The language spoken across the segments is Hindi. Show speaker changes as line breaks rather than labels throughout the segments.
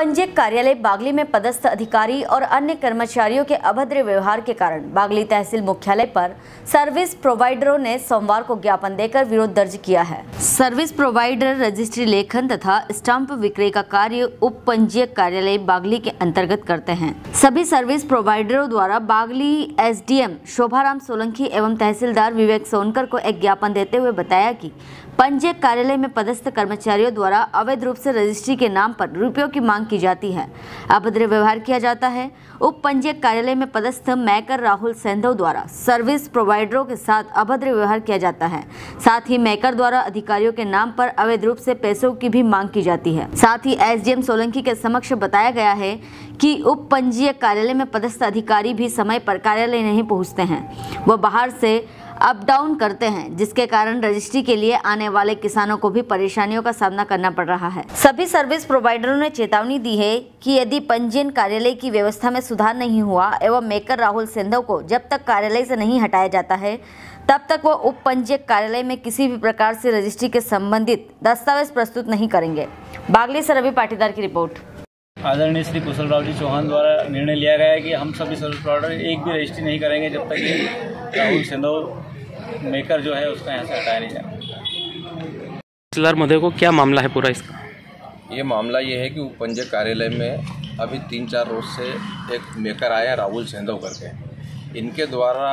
उपपंजीयक कार्यालय बागली में पदस्थ अधिकारी और अन्य कर्मचारियों के अभद्र व्यवहार के कारण बागली तहसील मुख्यालय पर सर्विस प्रोवाइडरों ने सोमवार को ज्ञापन देकर विरोध दर्ज किया है। सर्विस प्रोवाइडर रजिस्ट्री लेखन तथा स्टाम्प विक्रय का कार्य उपपंजीयक कार्यालय बागली के अंतर्गत करते हैं। सभी सर्विस प्रोवाइडरों द्वारा बागली एसडीएम शोभाराम सोलंकी एवं तहसीलदार विवेक सोनकर को एक ज्ञापन देते हुए बताया कि पंजीयक कार्यालय में पदस्थ कर्मचारियों द्वारा अवैध रूप से रजिस्ट्री के नाम पर रुपयों की मांग की जाती है, अभद्र व्यवहार किया जाता है। उप पंजीयक कार्यालय में पदस्थ मैकर राहुल सेंधव द्वारा सर्विस प्रोवाइडरों के साथ अभद्र व्यवहार किया जाता है। साथ ही मैकर द्वारा अधिकारियों के नाम पर अवैध रूप से पैसों की भी मांग की जाती है। साथ ही एसडीएम सोलंकी के समक्ष बताया गया है कि उप पंजीयक कार्यालय में पदस्थ अधिकारी भी समय पर कार्यालय नहीं पहुँचते हैं, वह बाहर से अप डाउन करते हैं, जिसके कारण रजिस्ट्री के लिए आने वाले किसानों को भी परेशानियों का सामना करना पड़ रहा है। सभी सर्विस प्रोवाइडरों ने चेतावनी दी है कि यदि पंजीयन कार्यालय की व्यवस्था में सुधार नहीं हुआ एवं मेकर राहुल सेंधव को जब तक कार्यालय से नहीं हटाया जाता है तब तक वो उप पंजीयक कार्यालय में किसी भी प्रकार से रजिस्ट्री के संबंधित दस्तावेज प्रस्तुत नहीं करेंगे। बागली से रवि पाटीदार की रिपोर्ट।
आदरणीय श्री कुशल राव जी चौहान द्वारा निर्णय लिया गया है कि हम सभी सर्विस प्रोवाइडर एक भी रजिस्ट्री नहीं करेंगे जब तक कि राहुल सेंधव मेकर जो है उसका यहाँ से हटाया नहीं जाए।
तहसीलदार महोदय को क्या मामला है पूरा इसका?
ये मामला ये है कि उपपंजीयक कार्यालय में अभी 3-4 रोज से एक मेकर आया राहुल सेंधव करके, इनके द्वारा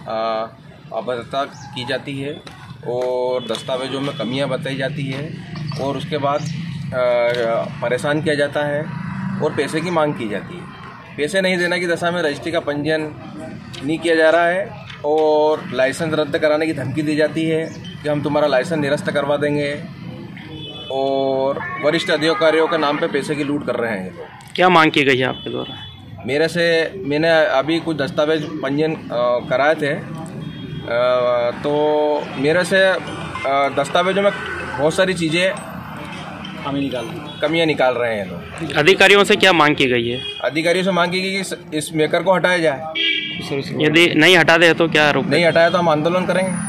अभद्रता की जाती है और दस्तावेजों में कमियां बताई जाती है और उसके बाद परेशान किया जाता है और पैसे की मांग की जाती है। पैसे नहीं देने की दशा में रजिस्ट्री का पंजीयन नहीं किया जा रहा है और लाइसेंस रद्द कराने की धमकी दी जाती है कि हम तुम्हारा लाइसेंस निरस्त करवा देंगे और वरिष्ठ अधिकारियों के नाम पे पैसे की लूट कर रहे हैं।
क्या मांग की गई है आपके द्वारा?
मैंने अभी कुछ दस्तावेज पंजीयन कराए थे, तो मेरे से दस्तावेजों में बहुत सारी चीज़ें कमियां निकाल रहे हैं लोग।
अधिकारियों से क्या मांग की गई है?
अधिकारियों से मांग की गई कि इस मेकर को हटाया जाए।
यदि नहीं हटा दे तो क्या आरोप?
नहीं हटाया तो हम आंदोलन करेंगे।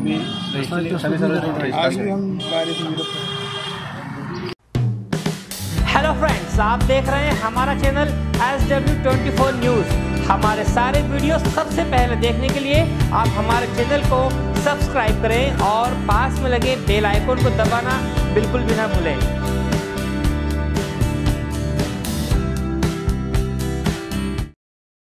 हेलो फ्रेंड्स, आप देख रहे हैं हमारा चैनल SW24 न्यूज़। हमारे सारे वीडियो सबसे पहले देखने के लिए आप हमारे चैनल को सब्सक्राइब करें और पास में लगे बेल आइकन को दबाना बिल्कुल भी ना भूलें।